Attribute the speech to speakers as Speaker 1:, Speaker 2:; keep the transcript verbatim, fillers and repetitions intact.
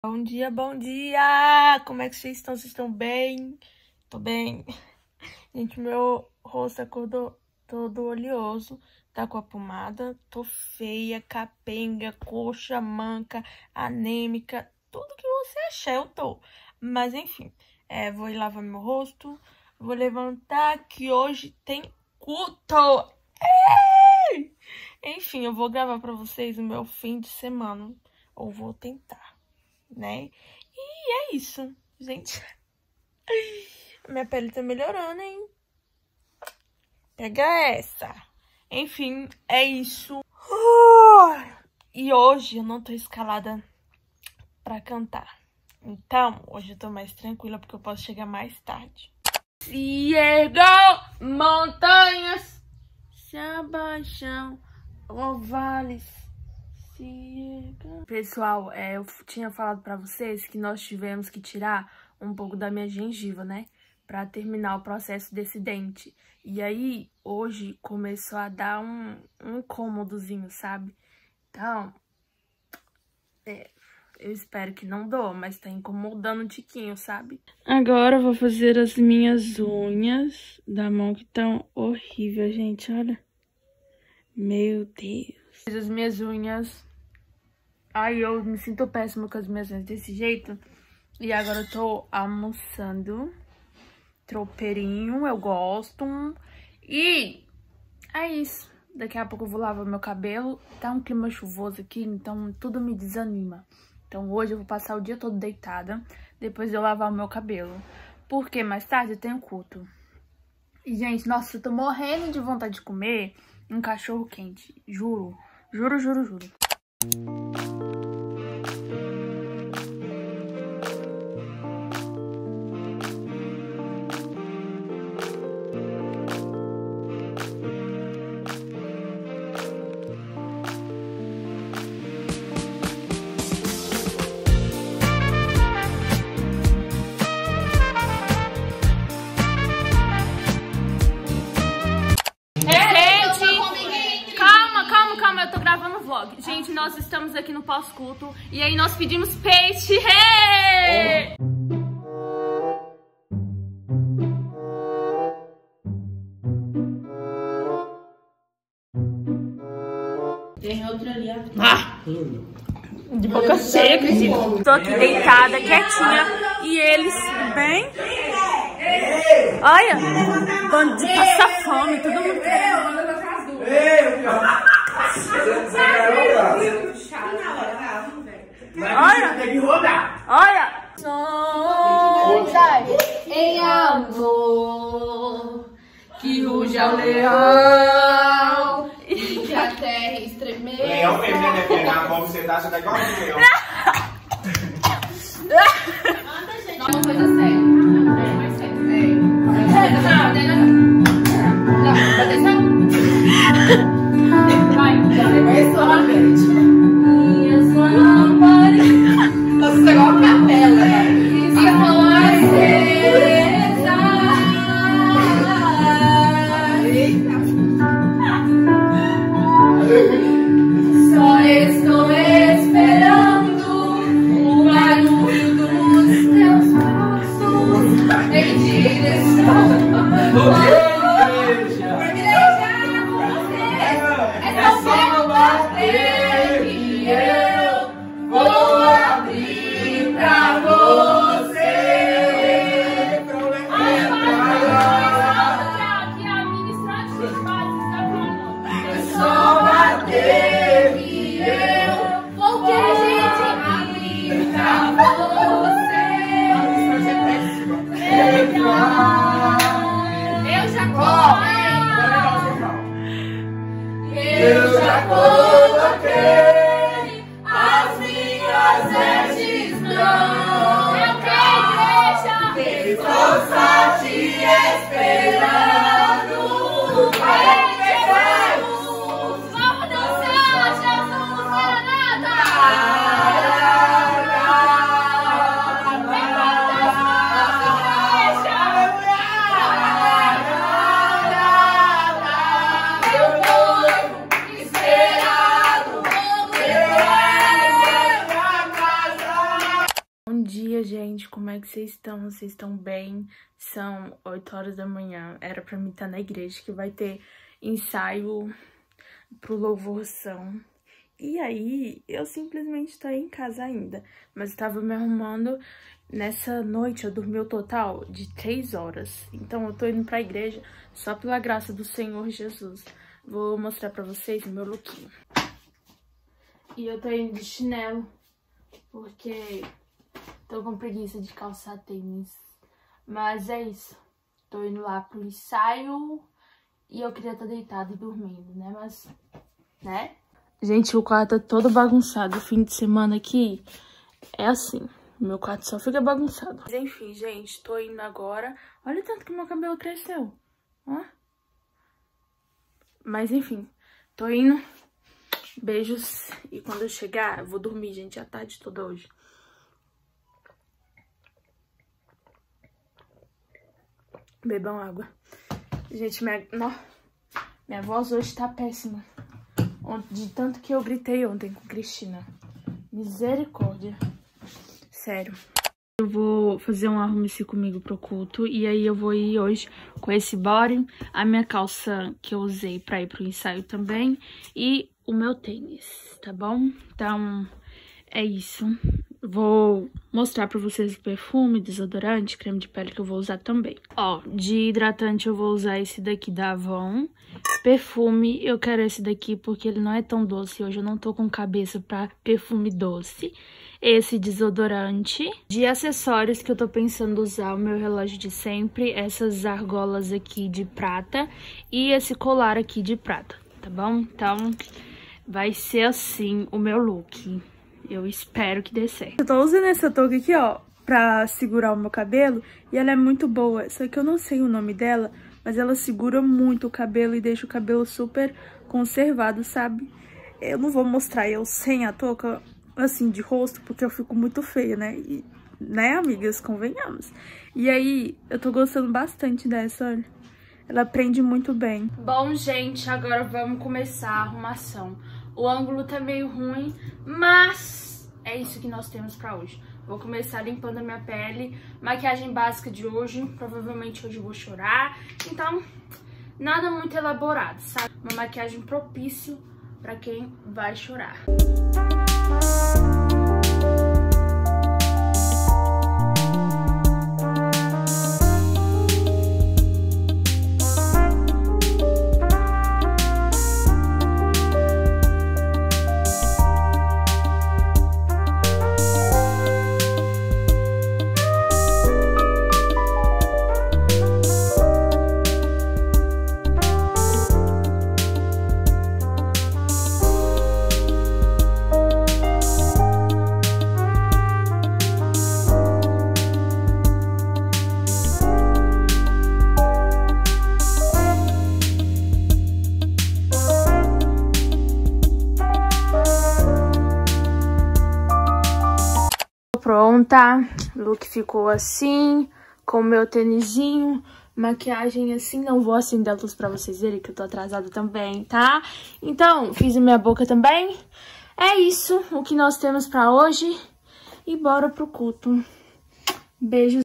Speaker 1: Bom dia, bom dia! Como é que vocês estão? Vocês estão bem? Tô bem. Gente, meu rosto acordou todo oleoso, tá com a pomada, tô feia, capenga, coxa, manca, anêmica, tudo que você achar eu tô. Mas enfim, é, vou ir lavar meu rosto, vou levantar que hoje tem culto! Ei! Enfim, eu vou gravar pra vocês o meu fim de semana, ou vou tentar, né? E é isso, gente. Minha pele tá melhorando, hein? Pega essa. Enfim, é isso. E hoje eu não tô escalada pra cantar. Então, hoje eu tô mais tranquila porque eu posso chegar mais tarde. Se ergam montanhas, se abaixam vales. Pessoal, é, eu tinha falado pra vocês que nós tivemos que tirar um pouco da minha gengiva, né? Pra terminar o processo desse dente. E aí, hoje, começou a dar um, um incômodozinho, sabe? Então, é, eu espero que não doa, mas tá incomodando um tiquinho, sabe? Agora eu vou fazer as minhas unhas da mão que estão horríveis, gente, olha. Meu Deus. Fiz as minhas unhas. Ai, eu me sinto péssima com as minhas unhas desse jeito. E agora eu tô almoçando. Tropeirinho, eu gosto. E é isso. Daqui a pouco eu vou lavar meu cabelo. Tá um clima chuvoso aqui, então tudo me desanima. Então hoje eu vou passar o dia todo deitada, depois de eu lavar o meu cabelo. Porque mais tarde eu tenho culto. E, gente, nossa, eu tô morrendo de vontade de comer um cachorro quente. Juro, juro, juro, juro. Gente, nós estamos aqui no pós-culto e aí nós pedimos peixe. Hey!
Speaker 2: Tem outro ali.
Speaker 1: Ah! De boca cheia, acredito. Tô aqui deitada, quietinha e eles bem. Olha, bando de passar fome, todo mundo querendo. Olha, tem que rodar. Olha. Em amor, que ruja o leão e que a terra estremeça.
Speaker 3: Leão mesmo, né? Pegar a mão, você tá, você tá igual um leão.
Speaker 2: Uma coisa séria. Mais sério. Vai, começou a mente. Minha sua lamparina. Nossa, isso é igual a capela. Isso é uma certeza. Só estou esperando.
Speaker 1: Bom dia, gente. Como é que vocês estão? Vocês estão bem? São oito horas da manhã. Era pra mim estar na igreja, que vai ter ensaio pro louvorzão. E aí, eu simplesmente tô em casa ainda. Mas eu tava me arrumando. Nessa noite, eu dormi o total de três horas. Então, eu tô indo pra igreja só pela graça do Senhor Jesus. Vou mostrar pra vocês o meu lookinho. E eu tô indo de chinelo, porque tô com preguiça de calçar tênis. Mas é isso. Tô indo lá pro ensaio e eu queria estar deitada e dormindo, né? Mas, né? Gente, o quarto tá todo bagunçado. O fim de semana aqui é assim. Meu quarto só fica bagunçado. Mas enfim, gente, tô indo agora. Olha o tanto que meu cabelo cresceu. Ó. Mas enfim, tô indo. Beijos. E quando eu chegar, eu vou dormir, gente, a tarde toda hoje. Bebam água. Gente, minha, não, minha voz hoje tá péssima. De tanto que eu gritei ontem com Cristina. Misericórdia. Sério. Eu vou fazer um arrume-se comigo pro culto. E aí eu vou ir hoje com esse body. A minha calça que eu usei pra ir pro ensaio também. E o meu tênis, tá bom? Então, é isso. Vou mostrar pra vocês o perfume, desodorante, creme de pele que eu vou usar também. Ó, de hidratante eu vou usar esse daqui da Avon. Perfume, eu quero esse daqui porque ele não é tão doce. Hoje eu não tô com cabeça pra perfume doce. Esse desodorante. De acessórios que eu tô pensando usar, o meu relógio de sempre. Essas argolas aqui de prata. E esse colar aqui de prata, tá bom? Então, vai ser assim o meu look. Eu espero que dê certo. Eu tô usando essa touca aqui, ó, pra segurar o meu cabelo. E ela é muito boa. Só que eu não sei o nome dela, mas ela segura muito o cabelo e deixa o cabelo super conservado, sabe? Eu não vou mostrar eu sem a touca, assim, de rosto, porque eu fico muito feia, né? E, né, amigas? Convenhamos. E aí, eu tô gostando bastante dessa, olha. Ela prende muito bem. Bom, gente, agora vamos começar a arrumação. O ângulo tá meio ruim, mas é isso que nós temos pra hoje. Vou começar limpando a minha pele. Maquiagem básica de hoje. Provavelmente hoje eu vou chorar. Então, nada muito elaborado, sabe? Uma maquiagem propício pra quem vai chorar. Pronta, o look ficou assim, com o meu tênisinho, maquiagem assim. Não vou acender a luz pra vocês verem que eu tô atrasada também, tá? Então, fiz a minha boca também. É isso, o que nós temos pra hoje. E bora pro culto. Beijos.